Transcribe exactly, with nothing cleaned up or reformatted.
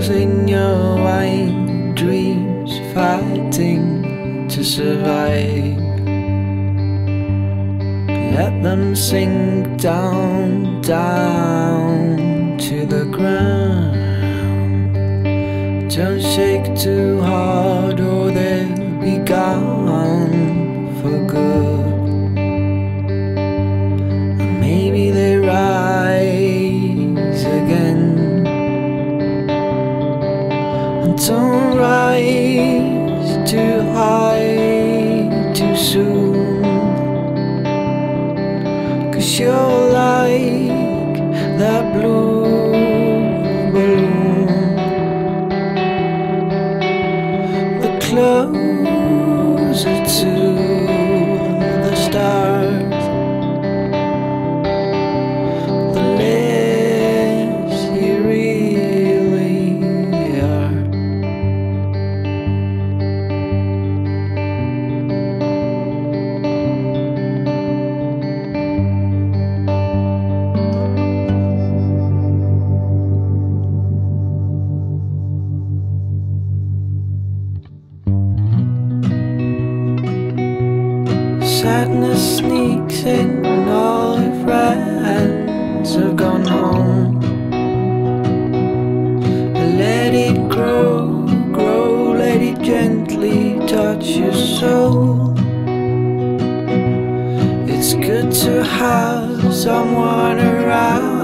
losing your wine dreams, fighting to survive. Let them sink down, down to the ground. Don't shake too hard or they'll be gone for good. And maybe they rise again. And don't rise too high too soon, 'cause you're like that blue balloon. The closer to the stars, the less you really are. Sadness sneaks in when all your friends have gone home. Let it grow, grow, let it gently touch your soul. It's good to have someone around